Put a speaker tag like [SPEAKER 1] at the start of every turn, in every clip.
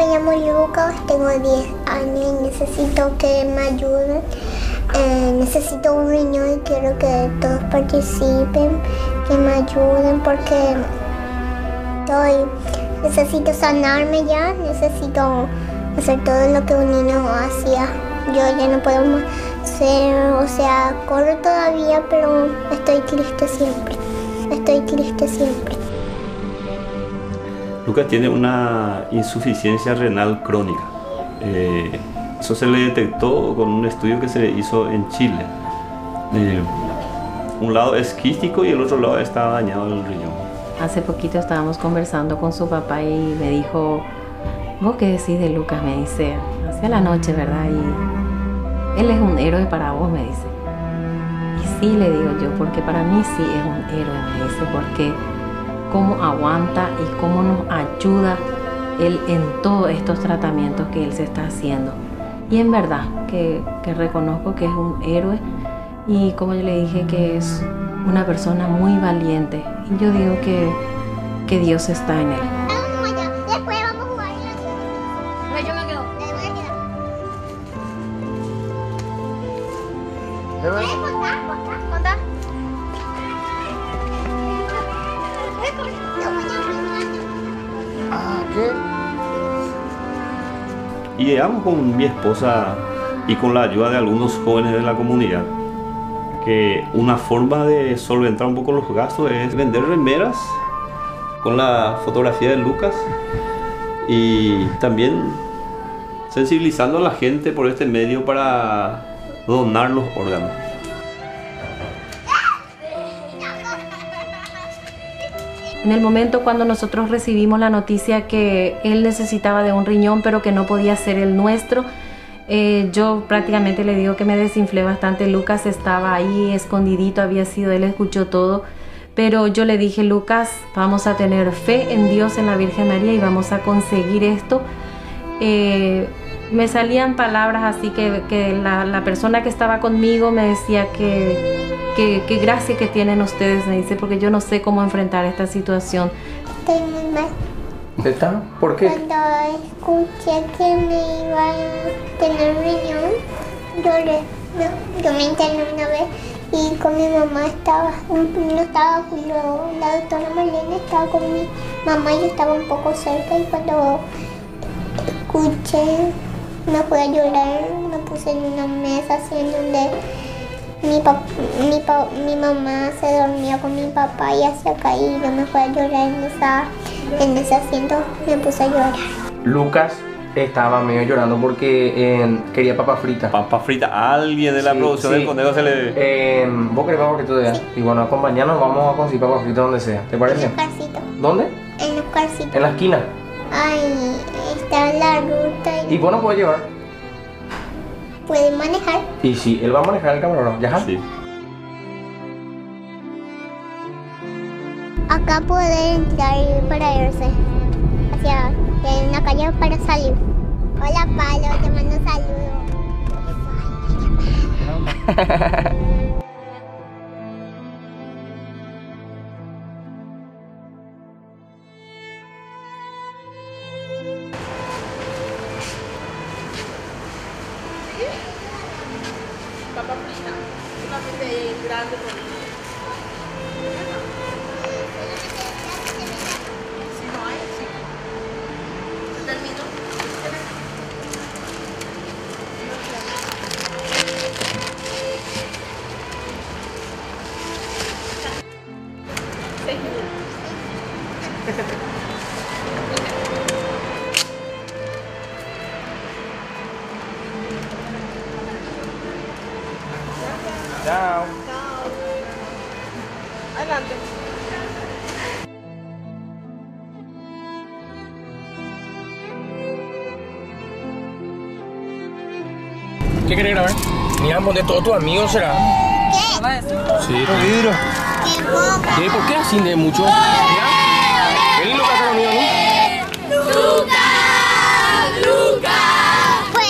[SPEAKER 1] me llamo Lucas, tengo 10 años y necesito que me ayuden. Necesito un riñón y quiero que todos participen, que me ayuden porque necesito sanarme ya, necesito hacer todo lo que un niño hacía. Yo ya no puedo más hacer, o sea, corro todavía, pero estoy triste siempre. Estoy triste siempre.
[SPEAKER 2] Lucas tiene una insuficiencia renal crónica. Eso se le detectó con un estudio que se hizo en Chile. Un lado es quístico y el otro lado está dañado el riñón.
[SPEAKER 3] Hace poquito estábamos conversando con su papá y me dijo, ¿vos qué decís de Lucas? Me dice, hacia la noche, ¿verdad? Y él es un héroe para vos, me dice. Y sí, le digo yo, porque para mí sí es un héroe, me dice, porque cómo aguanta y cómo nos ayuda él en todos estos tratamientos que él se está haciendo. Y en verdad que reconozco que es un héroe y como yo le dije que es una persona muy valiente. Y yo digo que Dios está en él.
[SPEAKER 1] Después vamos a jugar en la ciudad. Yo me quedo. ¿Puedes contar?
[SPEAKER 4] ¿Qué?
[SPEAKER 2] Y llegamos con mi esposa y con la ayuda de algunos jóvenes de la comunidad que una forma de solventar un poco los gastos es vender remeras con la fotografía de Lucas y también sensibilizando a la gente por este medio para donar los órganos.
[SPEAKER 3] En el momento cuando nosotros recibimos la noticia que él necesitaba de un riñón pero que no podía ser el nuestro, yo prácticamente le digo que me desinflé bastante. Lucas estaba ahí escondidito, había sido, él escuchó todo, pero yo le dije, Lucas, vamos a tener fe en Dios, en la Virgen María y vamos a conseguir esto. Me salían palabras así que la persona que estaba conmigo me decía que gracia que tienen ustedes, me dice, porque yo no sé cómo enfrentar esta situación.
[SPEAKER 1] Estoy muy mal.
[SPEAKER 4] ¿Está? ¿Por qué?
[SPEAKER 1] Cuando escuché que me iba a tener riñón, lloré. Yo me interné una vez y con mi mamá no estaba, la doctora Marlene estaba con mi mamá y yo estaba un poco cerca y cuando escuché me fui a llorar, me puse en una mesa así en donde mi mamá se dormía con mi papá y hacia acá y yo me fui a llorar en ese asiento, me puse a llorar.
[SPEAKER 4] Lucas estaba medio llorando porque quería papa frita.
[SPEAKER 2] Papa frita, alguien de la producción del conejo se le...
[SPEAKER 4] ¿Vos querés papa frita? Sí. Y bueno, acompañarnos, vamos a conseguir papa frita donde sea, ¿te parece?
[SPEAKER 1] En Oscarcito.
[SPEAKER 4] ¿Dónde?
[SPEAKER 1] En Oscarcito.
[SPEAKER 4] En la esquina.
[SPEAKER 1] Ay, está en la ruta.
[SPEAKER 4] ¿Y vos no podés llevar?
[SPEAKER 1] ¿Puede manejar?
[SPEAKER 4] Y sí, él va a manejar el camarógrafo, ¿ya?
[SPEAKER 2] Sí.
[SPEAKER 1] Acá puede entrar para irse. Hacia hay una calle para salir. Hola Palo, te mando un saludo.
[SPEAKER 5] Papa frita, solamente grande por mí. Si no hay, sí. ¿Se terminó?
[SPEAKER 4] Chao.
[SPEAKER 5] Adelante.
[SPEAKER 4] ¿Qué querés grabar? Mira, de todos tus amigos será.
[SPEAKER 1] ¿Qué?
[SPEAKER 4] Sí, tu vidrio.
[SPEAKER 1] ¡Qué poca!
[SPEAKER 4] ¿Qué? ¿Por qué así de mucho? Mira. Vení, Lucas, conmigo, ¿no?
[SPEAKER 5] ¡Lucas! ¡Lucas!
[SPEAKER 1] Pues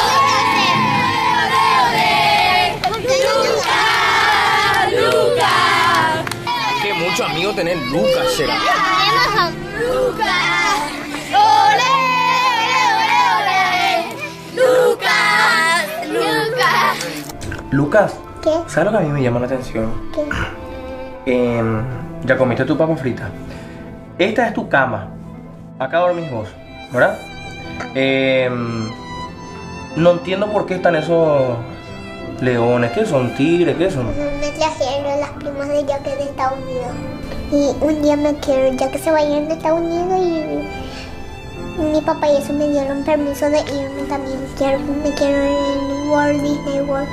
[SPEAKER 4] Que muchos amigos tenés, Lucas será.
[SPEAKER 1] Lucas.
[SPEAKER 5] ¡Ole!
[SPEAKER 6] Lucas,
[SPEAKER 1] ¿Qué?
[SPEAKER 6] ¿sabes lo que a mí me llama la atención?
[SPEAKER 1] ¿Qué?
[SPEAKER 6] Ya comiste tu papa frita. Esta es tu cama. Acá dormís vos, ¿verdad? No entiendo por qué están esos leones. ¿Qué son? ¿Tigres? ¿Qué son?
[SPEAKER 1] Me trajeron las primas de Jack de Estados Unidos. Y un día me quiero, ya que se va a ir de Estados Unidos, y mi papá y eso me dieron permiso de irme también. Me quiero ir en Walt Disney World.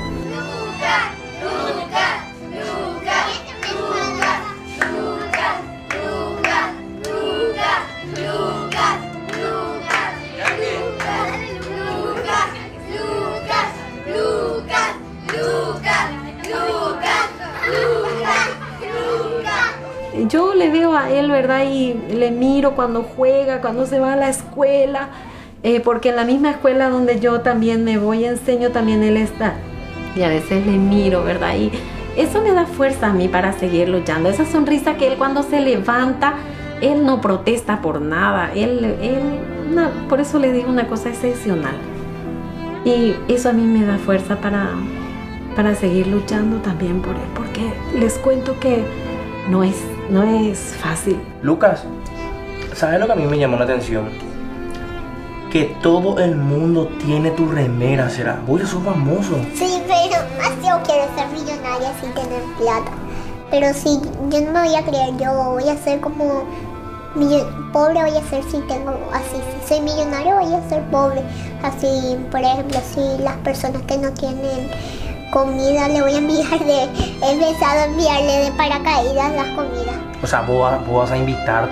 [SPEAKER 3] Yo le veo a él, ¿verdad? Y le miro cuando juega, cuando se va a la escuela, porque en la misma escuela donde yo también me voy y enseño, también él está. Y a veces le miro, ¿verdad? Y eso me da fuerza a mí para seguir luchando. Esa sonrisa que él cuando se levanta, él no protesta por nada. Por eso le digo una cosa excepcional. Y eso a mí me da fuerza para seguir luchando también por él, porque les cuento que no es fácil.
[SPEAKER 6] Lucas, ¿sabes lo que a mí me llamó la atención? Que todo el mundo tiene tu remera, ¿será? Vos ya sos famoso.
[SPEAKER 1] Sí, pero más yo quiero ser millonaria sin tener plata. Pero sí, yo no me voy a creer, yo voy a ser como pobre, voy a ser si tengo así. Si soy millonario, voy a ser pobre. Así, por ejemplo, si las personas que no tienen comida, le voy a enviar he empezado a enviarle de paracaídas las comidas. O sea,
[SPEAKER 6] vos vas a invitar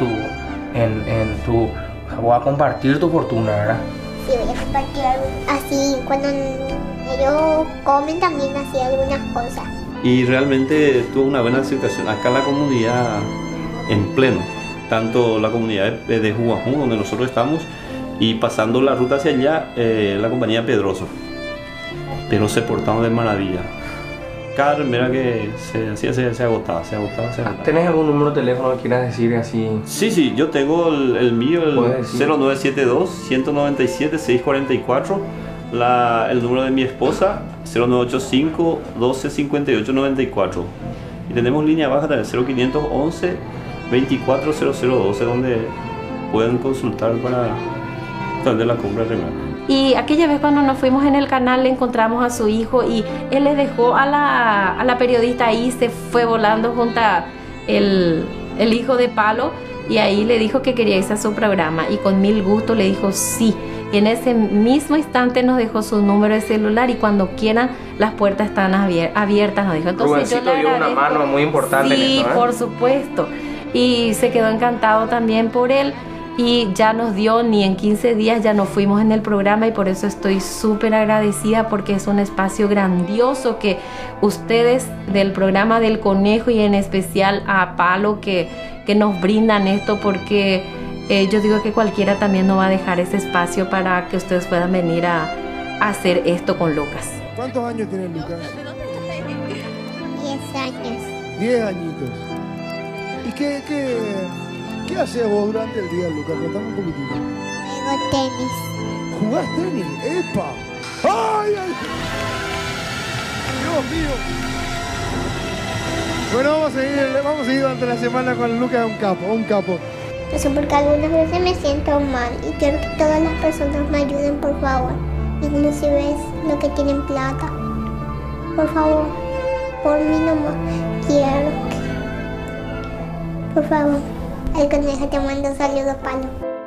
[SPEAKER 6] vos vas a compartir tu fortuna, ¿verdad?
[SPEAKER 1] Sí, voy a compartir así, cuando ellos comen también así algunas cosas.
[SPEAKER 2] Y realmente tuvo una buena aceptación. Acá la comunidad en pleno, tanto la comunidad de Jujuy, donde nosotros estamos, y pasando la ruta hacia allá, la compañía Pedroso. Pero se portaron de maravilla. Cada remera que se hacía se agotaba.
[SPEAKER 6] ¿Tenés algún número de teléfono que quieras decir así?
[SPEAKER 2] Sí, yo tengo el mío, el 0972-197-644. El número de mi esposa, 0985-1258-94. Y tenemos línea baja del 0511-240012, donde pueden consultar para de la compra de remera.
[SPEAKER 3] Y aquella vez cuando nos fuimos en el canal le encontramos a su hijo y él le dejó a la periodista ahí, se fue volando junto a el hijo de Palo, y ahí le dijo que quería irse a su programa y con mil gusto le dijo sí. Y en ese mismo instante nos dejó su número de celular y cuando quieran las puertas están abiertas, nos dijo. Entonces
[SPEAKER 6] Rubencito dio una mano muy importante
[SPEAKER 3] sí,
[SPEAKER 6] en esto, ¿eh?
[SPEAKER 3] Por supuesto. Y se quedó encantado también por él. Y ya nos dio, ni en 15 días ya nos fuimos en el programa, y por eso estoy súper agradecida, porque es un espacio grandioso que ustedes del programa del Conejo y en especial a Palo que nos brindan esto, porque yo digo que cualquiera también no va a dejar ese espacio para que ustedes puedan venir a hacer esto con Lucas.
[SPEAKER 7] ¿Cuántos años tiene Lucas?
[SPEAKER 1] 10 años.
[SPEAKER 7] 10 añitos. ¿Y qué haces vos durante el día, Lucas? Contame un poquitito.
[SPEAKER 1] Juego tenis.
[SPEAKER 7] ¿Jugás tenis? ¡Epa! ¡Ay, ay! ¡Dios mío! Bueno, vamos a seguir durante la semana con Lucas, un capo.
[SPEAKER 1] Eso porque algunas veces me siento mal y quiero que todas las personas me ayuden, por favor. Inclusive los que tienen plata. Por favor, por mí nomás. Quiero que... Por favor. El Conejo te manda un saludo, Palo.